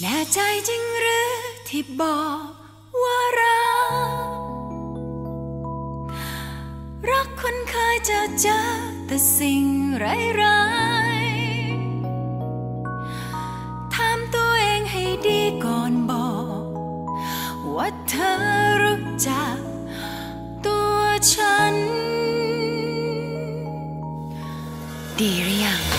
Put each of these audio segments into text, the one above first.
น่ใจจริงหรือที่บอกว่ารักคนเคยเจอแต่สิ่งร้ายๆถามตัวเองให้ดีก่อนบอกว่าเธอรู้จักตัวฉันดีหรือยัง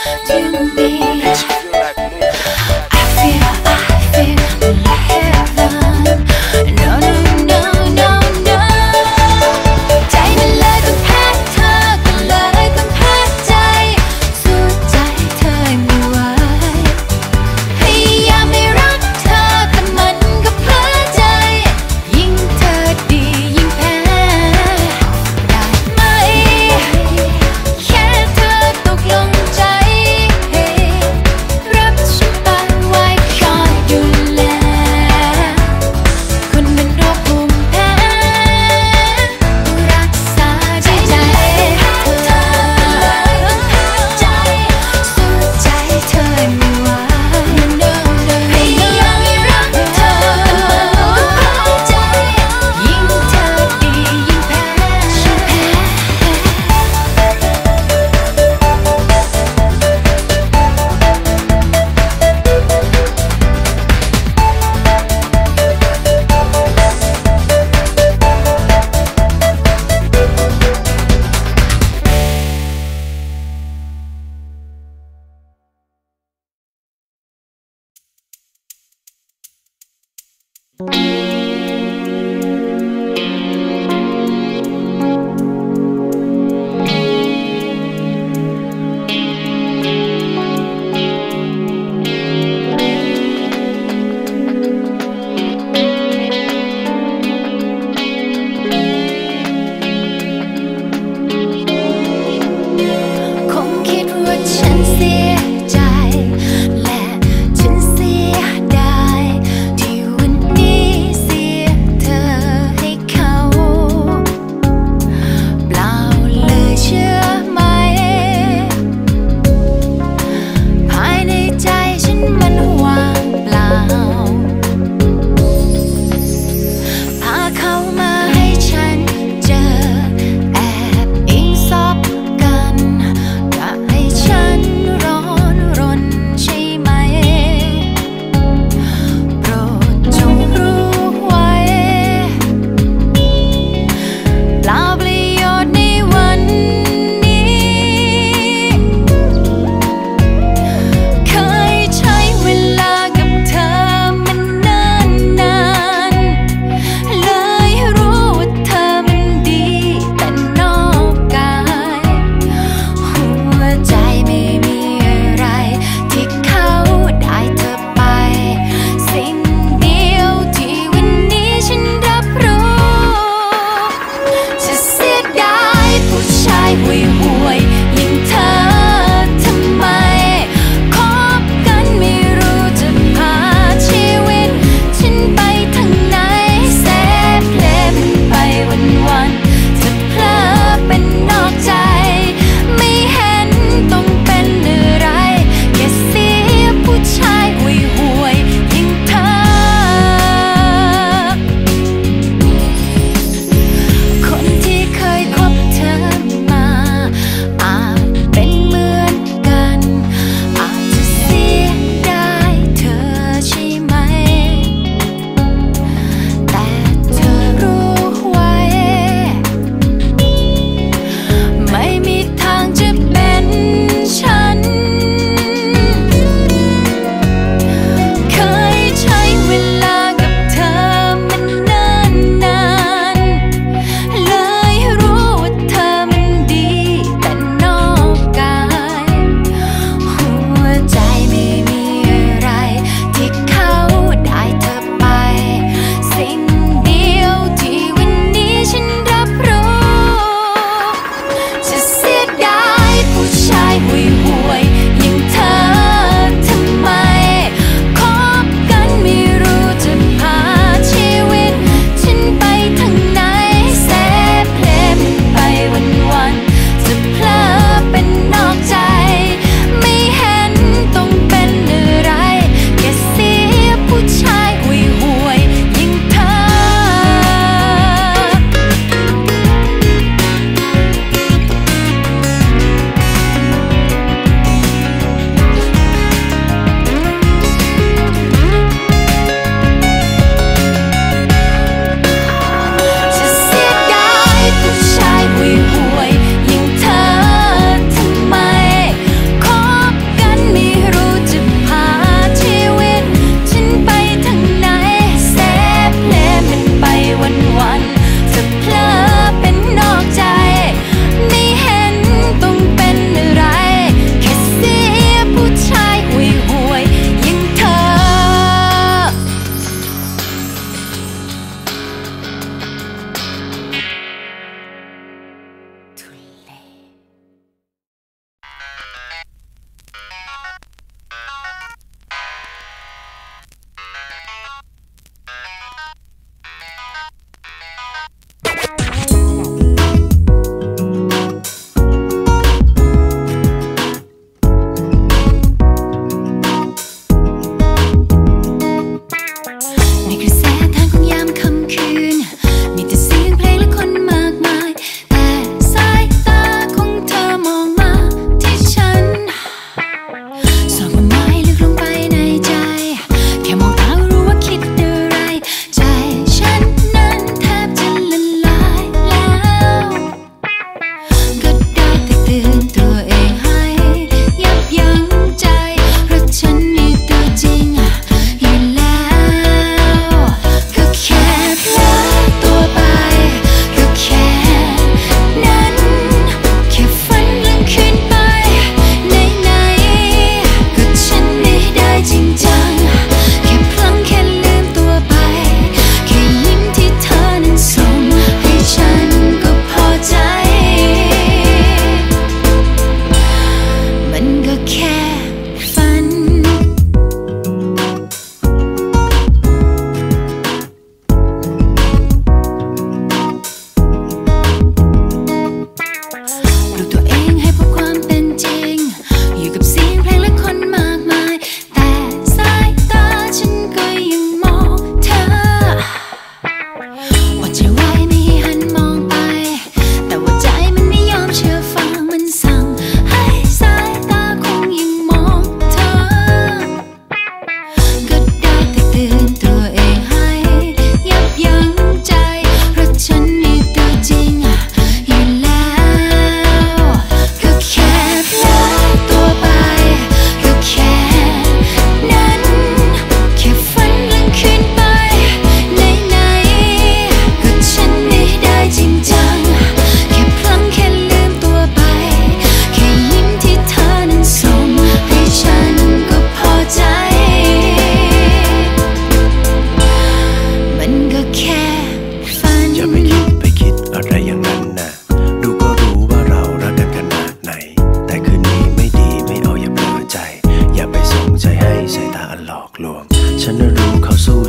และฉันเสียดายที่วันนี้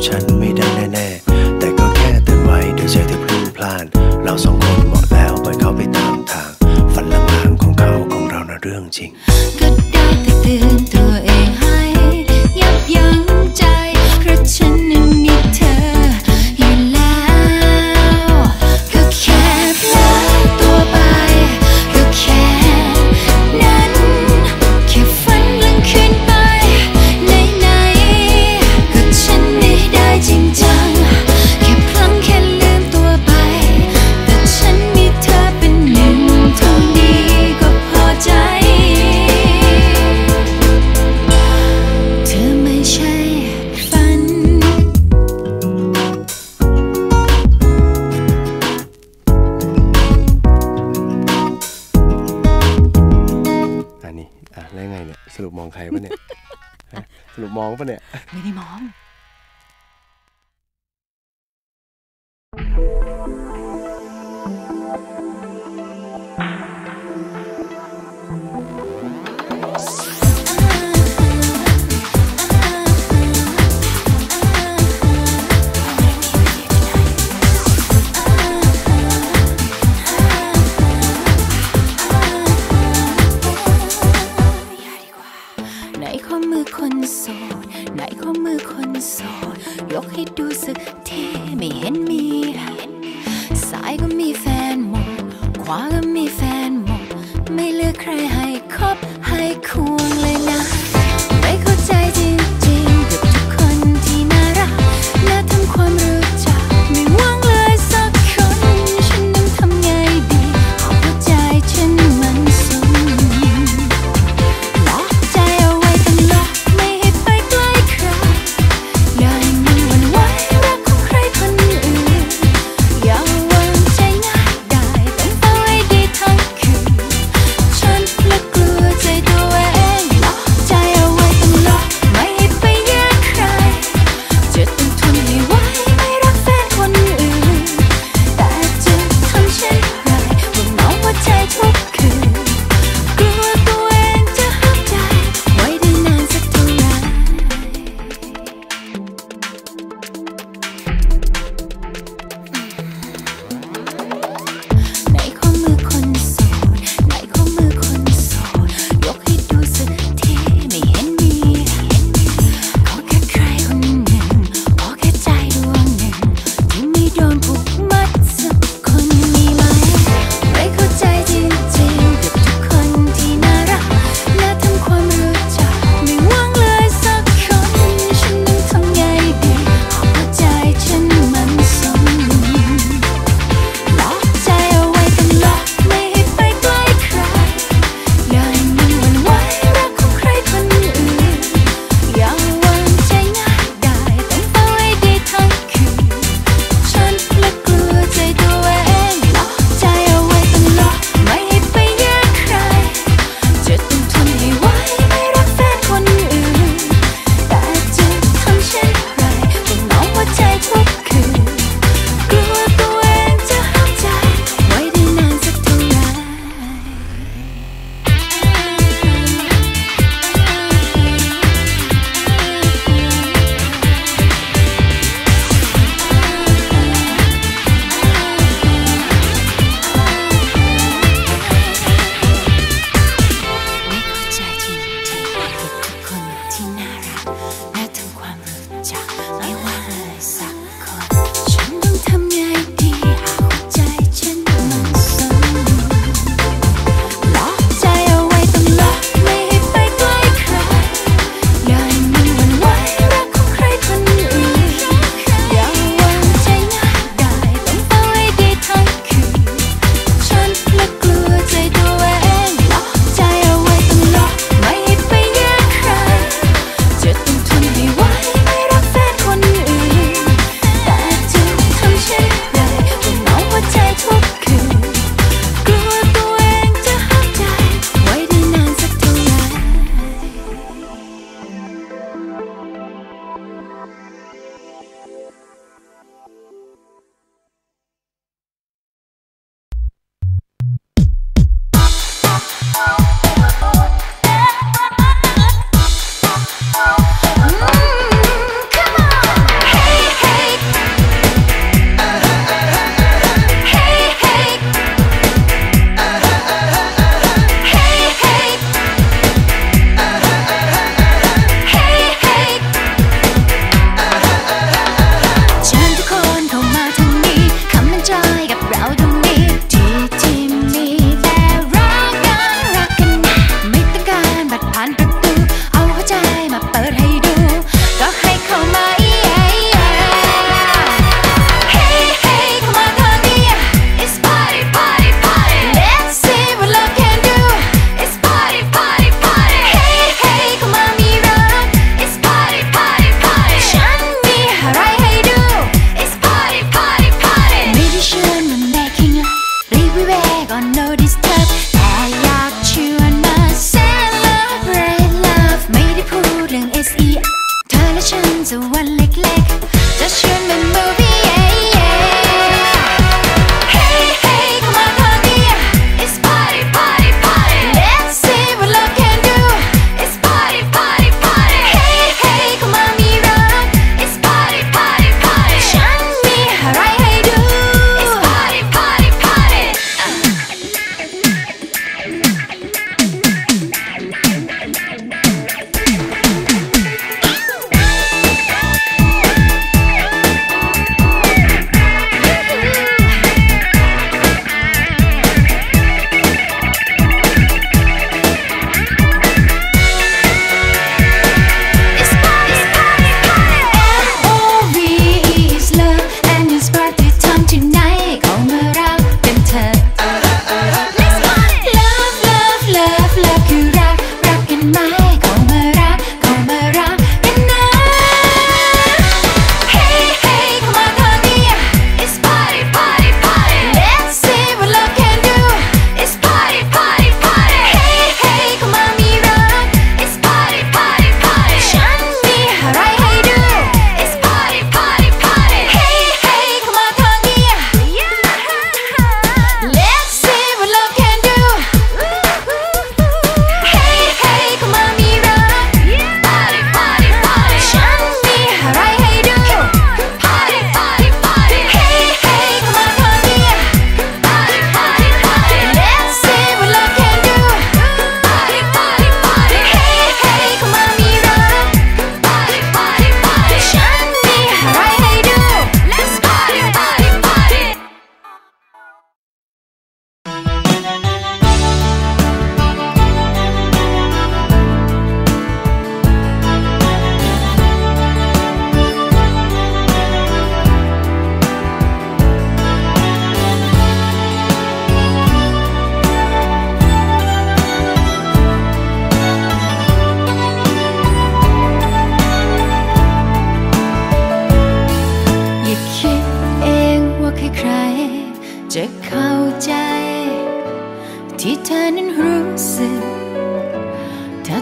ฉันไม่ได้แน่ๆแต่ก็แค่เตือนไว้เดี๋ยวใจเธอพลุ่งพล่านเราสองคนเหมาะแล้วปล่อยเขาไปตามทางฝันลางๆของเขาของเราน่ะเรื่องจริงก็ได้แต่เตือนตัวเองให้ยับยั้งใจเพราะฉันนั้นมีเธออยู่แล้วก็แค่เพลอตัวไปก็แค่นั้นแค่ฝันกลางคืนไปไหนๆก็ฉันไม่ได้จริงจังแค่พลั้งแค่ลืมตัวไปแต่ฉันมีเธอเป็นหนึ่งเท่านี้ก็พอใจเธอไม่ใช่ฝันอันนี้แล้วไงเนี่ยสรุปมองใครปะเนี่ยสรุปมองปะเนี่ยไม่ได้มองไหนข้อมือคนโสดไหนข้อมือคนโสดยกให้ดูสักทีไม่เห็นมีซ้ายก็มีแฟนหมดขวาก็มีแฟนหมดไม่เลือกใครให้คบให้ควงเลยนะไม่เข้าใจจริงๆกับทุกคนที่น่ารักและทำความรู้จักไม่ว่างเลยสักคนฉันนั้นทำไงดีขอเข้าใจฉันมันสุดล็อกใจเอาไว้ตั้งล็อกไม่ให้ไปใกล้ใครอย่าให้มันหวั่นไหวรักของใครคนอื่นอย่าวางใจง่ายได้ต้องเฝ้าให้ดีทั้งคืนฉัน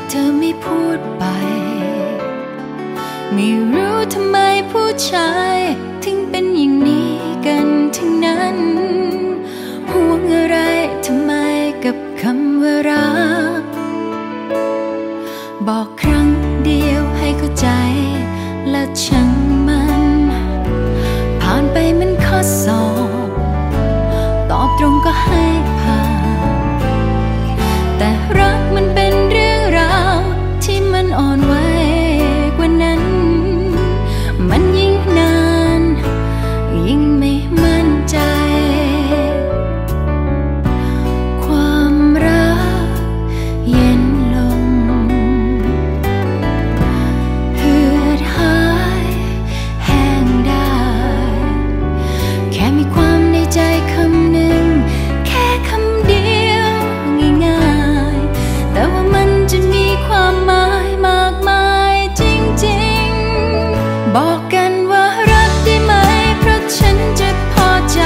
เธอไม่พูดไปไม่รู้ทำไมผู้ชายถึงเป็นอย่างนี้กันทั้งนั้นห่วงอะไรทำไมกับคำว่ารักบอกครั้งเดียวให้เข้าใจและช่างมันผ่านไปมันข้อสอบตอบตรงก็ให้ผ่านแต่รักมันเป็นเรื่องราวที่มันอ่อนไหวกว่านั้นมันยิ่งนานยิ่งไม่มั่นใจความรักเย็นลงเหือดหายแห้งได้แค่มีความในใจคำหนึ่งแค่คำเดียวง่ายๆแต่ว่ามันจะมีความหมายมากมายจริงๆบอกกันว่ารักได้ไหมเพราะฉันจะพอใจ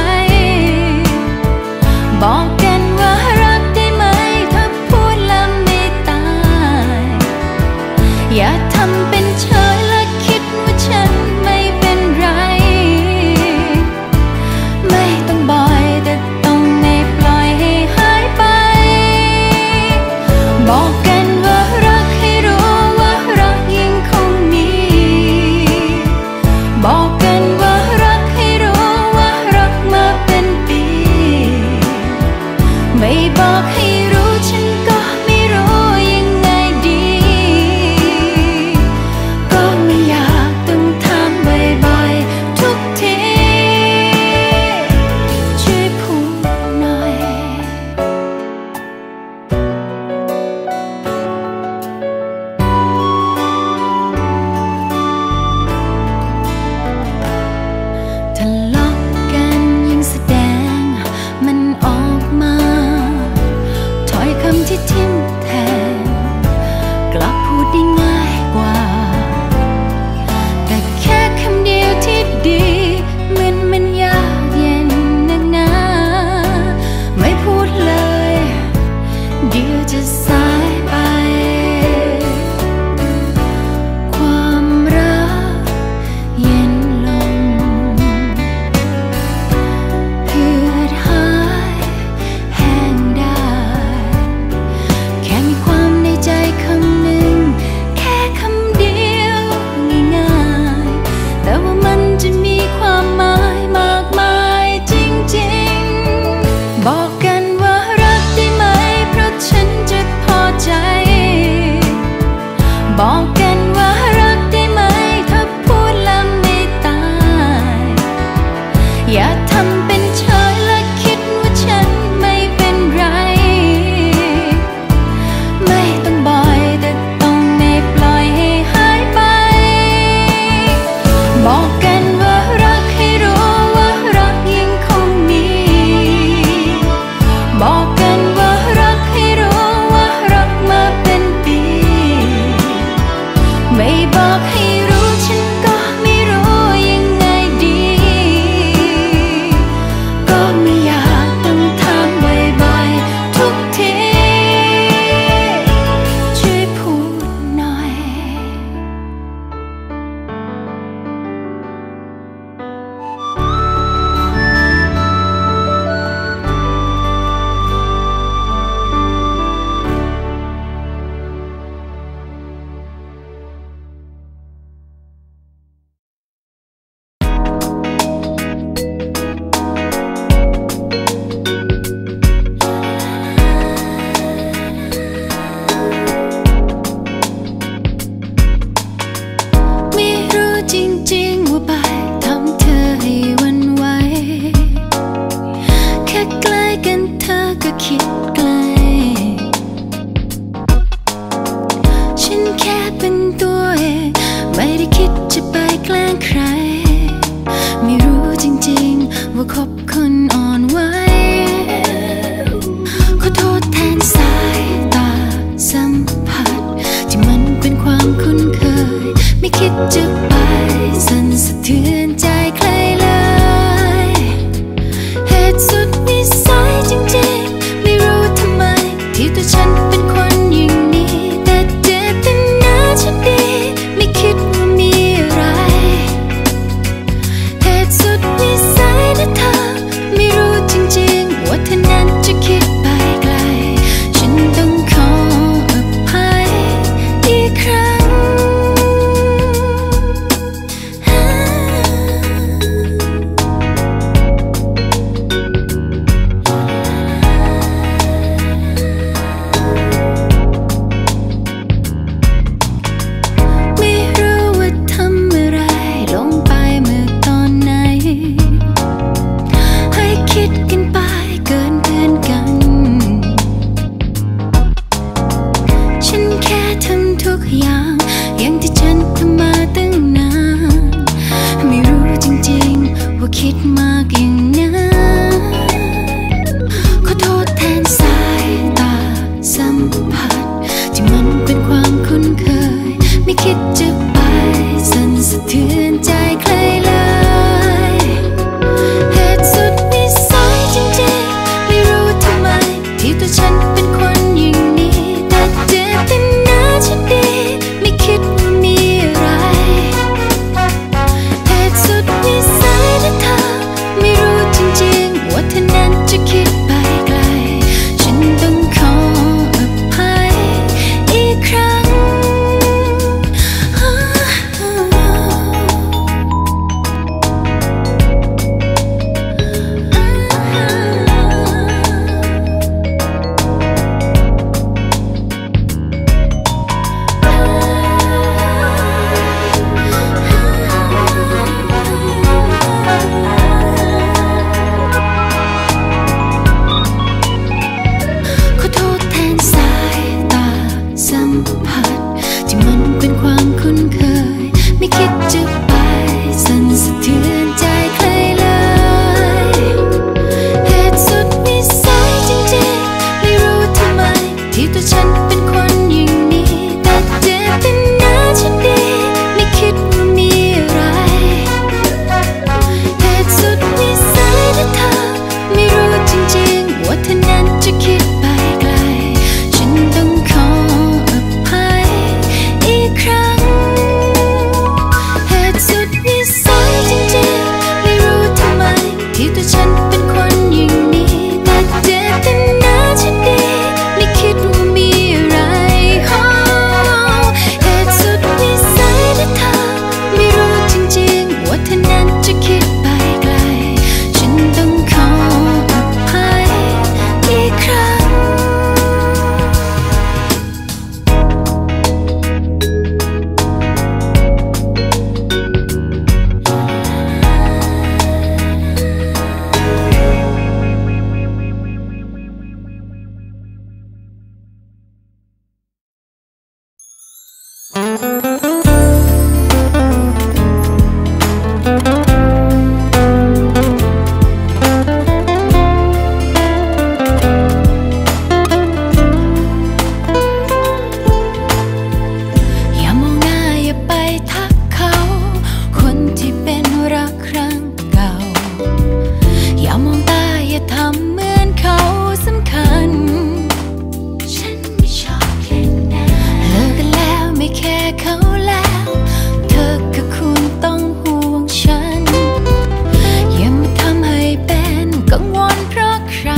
บอกกันว่ารักได้ไหมถ้าพูดแล้วไม่ตายอย่าทำเป็นเฉยและคิดว่าฉันไม่เป็นไรไม่ต้องบ่อยแต่ต้องไม่ปล่อยให้หายไปบอกกันว่ารักให้รู้ว่ารักยังคงมีบอกกันว่ารักให้รู้ว่ารักมาเป็นปีไม่บอกให้รู้ฉันก็ไม่รู้ยังไงดีก็ไม่อยากต้องถามบ่อยๆทุกทีช่วยพูดหน่อยทะเลาะกันยิ่งแสดงมันออกมาถ้อยคำที่ทิ่มแทงกลับพูดได้ง่ายกว่าแต่แค่คำเดียวที่ดีมันยากเย็นนักหนาไม่พูดเลยเดี๋ยวจะสายไปความรักเย็นลงเหือดหายแห้งได้แค่มีความในใจคำหนึ่งแค่คำเดียวง่ายๆแต่ว่ามันจะมีความหมายมากมายจริงๆบอกกันว่ารักได้ไหมเพราะฉันจะพอใจบอกกันว่ารักได้ไหมถ้าพูดแล้วไม่ตายอย่าทำเป็นเฉยและคิดว่าฉันไม่เป็นไรไม่ต้องบ่อยแต่ต้องไม่ปล่อยให้หายไปบอกกันว่ารักให้รู้ว่ารักยังคงมีบอกกันว่ารักให้รู้ว่ารักมาเป็นปีไม่บอกให้รู้ฉันก็ไม่รู้ยังไงดีก็ไม่อยากต้องถามบ่อยๆทุกทีช่วยพูดหน่อย ไม่รู้จริงๆว่าไปทำเธอให้หวั่นไหวแค่ใกล้กันเธอก็คิดไกลฉันแค่เป็นตัวเองไม่ได้คิดจะไปแกล้งใครไม่รู้จริงๆว่าคบคนอ่อนไหวขอโทษแทนสายตาสัมผัสที่มันเป็นความคุ้นเคยไม่คิดจะไปสั่นสะเทือนใจใครเลยเหตุสุดวิสัยจริงๆไม่รู้ทำไมที่ตัวฉันเป็นคนอย่างนี้แต่เจ็ทำทุกอย่างอย่างที่ฉันทำมาตั้งนานไม่รู้จริงๆว่าคิดมากอย่างนั้นขอโทษแทนสายตาสัมผัสที่มันเป็นความคุ้นเคยไม่คิดจะไปสั่นสะเทือนใจใครเลยเหตุสุดวิสัยจริงๆไม่รู้ทำไมที่ตัวฉันเป็นคนอย่างนี้แต่เจตนาฉันดีไม่คิดว่ามีอะไรเหตุสุดวิสัยที่เธอไม่รู้จริงๆว่าเธอนั้นจะคิดไปไกลฉันต้องขออภัยอีกครั้งขอโทษแทนสายตาสัมผัสที่มันเป็นความคุ้นเคยไม่คิดจะไปสั่นสะเทือนใจใครเลยเหตุสุดวิสัยจริงๆไม่รู้ทำไมที่ตัวฉันเป็นคนอย่างนี้แต่เจตนาฉันดีไม่คิดว่ามีอะไรเหตุสุดวิสัยที่เธอไม่รู้จริงๆว่าเธอนั้นจะคิดไปไกลฉันต้องขออภัยอีกครั้งเหตุสุดวิสัยจริงๆไม่รู้ทำไมที่ตัวฉันเป็นคนอย่างนี้แต่เจตนาฉันดีไม่คิดว่ามีอะไรเหตุสุดวิสัยที่เธอไม่รู้จริงๆว่าเธอนั้นจะคิดไปไกลฉันต้องขออภัยอีกครั้งอย่ามองหน้าอย่าไปทักเขาคนที่เป็นรักครั้งเก่าอย่ามองตาอย่าทำเหมือนเขาสำคัญฉันไม่ชอบเล่นนะเลิกกันแล้วไม่แค่เขาแล้วเธอกับคุณต้องห่วงฉันอย่ามาทำให้เป็นกังวลเพราะใคร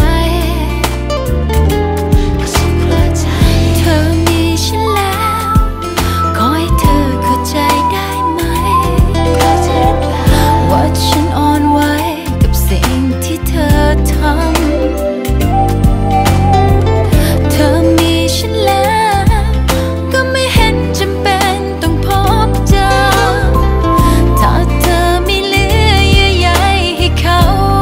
เธอมีฉันแล้วขอให้เธอเข้าใจได้ไหมว่าฉันอ่อนไหวกับสิ่งที่เธอทำเธอมีฉันแล้วก็ไม่เห็นจำเป็นต้องพบเจอถ้าเธอไม่เหลือเยื่อใยให้เขา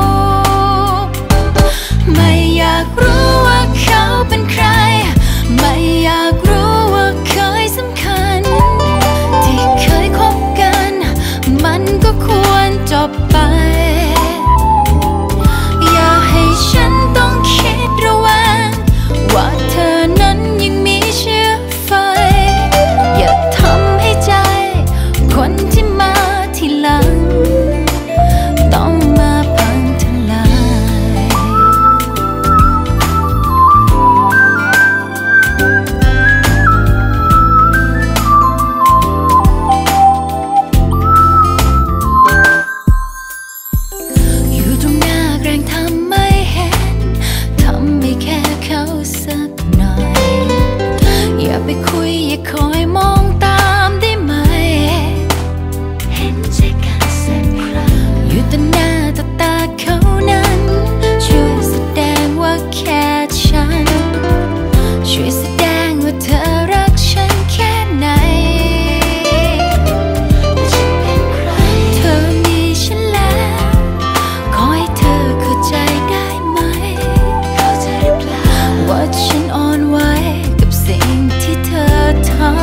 ไม่อยากรู้ว่าเขาเป็นใครไม่อยากรู้ว่าเคยสำคัญที่เคยคบกันมันก็ควรจบไปอย่าให้ฉันต้องคิดระแวงว่าเธอนั้นยังมีเชื้อไฟอย่าทำให้ใจคนที่มาทีหลังต้องมาพังทลายอยู่ตรงหน้าแกล้งทำไม่เห็นทำไม่แค่เขาสักหน่อยอย่าไปคุยอย่าคอยมองตามได้ไหมเห็นใจกันสักครั้งอยู่ต่อหน้าต่อตาเขานั้นช่วยแสดงว่าแค่ฉันช่วยแสดงว่าเธอรักฉันแค่ไหนเธอมีฉันแล้วขอให้เธอเข้าใจได้ไหมว่าฉันอ่อนไหวกับสิ่งที่เธอทำ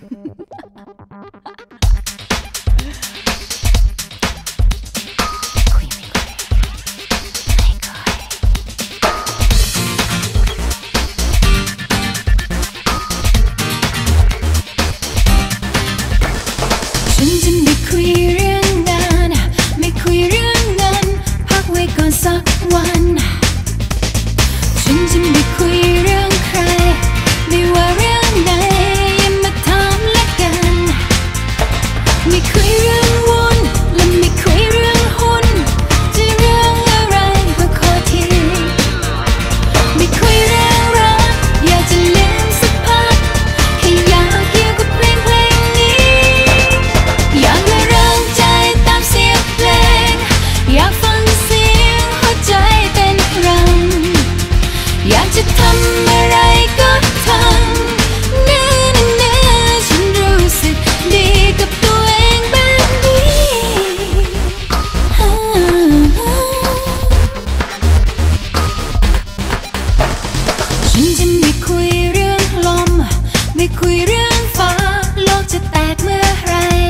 ฉันจะไม่คุยเรื่องงานไม่คุยเรื่องเงินพักไว้ก่อนสักวันฉันจะไม่คุยเรื่องใครไม่ว่าเรื่องใดอย่ามาถามละกันไม่คุยเรื่องวุ่นและไม่คุยเรื่องหุ้นจะเรื่องอะไรก็ขอทีไม่คุยเรื่องรักอยากจะลืมสักพักให้อยากอยู่กับเพลงนี้อยากมาร้องใจตามเสียงเพลงอยากฟังเสียงหัวใจเต้นรำอยากจะทำอะไรก็ทำเนื้อฉันรู้สึกดีกับตัวเองแบบนี้ฉันจะไม่คุยเรื่องลมไม่คุยเรื่องฟ้าโลกจะแตกเมื่อไร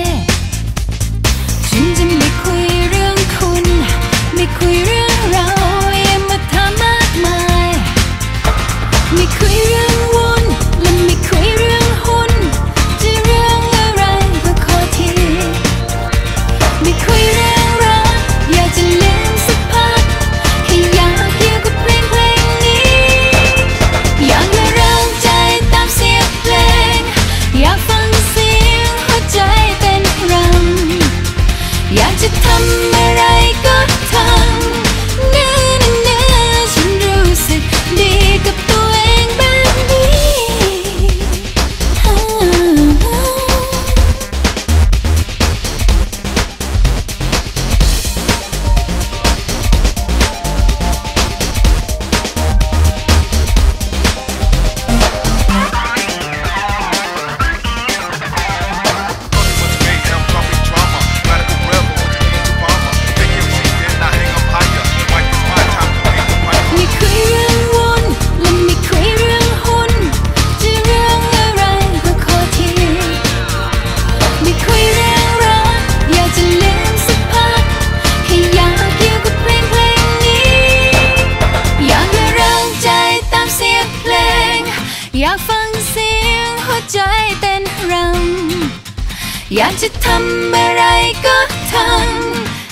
ฉันจะไม่คุยเรื่องคุณไม่คุยเรื่องเราอย่ามาถามมากมายไม่คุยเรื่องวุ่นและไม่คุยเรื่องหุ้นจะเรื่องอะไรก็ขอทีไม่คุยเรื่องรักอยากจะลืมสักพักให้อยากอยู่กับเพลงนี้อยากมาร้องใจตามเสียงเพลงอยากฟังเสียงหัวใจเต้นรำอยากจะทำอะไรก็ทำเนื้อฉันรู้สึกดีกับตัวเองแบบนี้ไม่คุยเรื่องวุ่นและไม่คุยเรื่องหุ้นจะเรื่องอะไรก็ขอทีไม่คุยเรื่องรักอยากจะลืมสักพักให้อยากอยู่กับเพลงนี้อยากมาร้องใจตามเสียงเพลงอยากฟังเสียงหัวใจเต้นรำอยากจะทำอะไรก็ทำ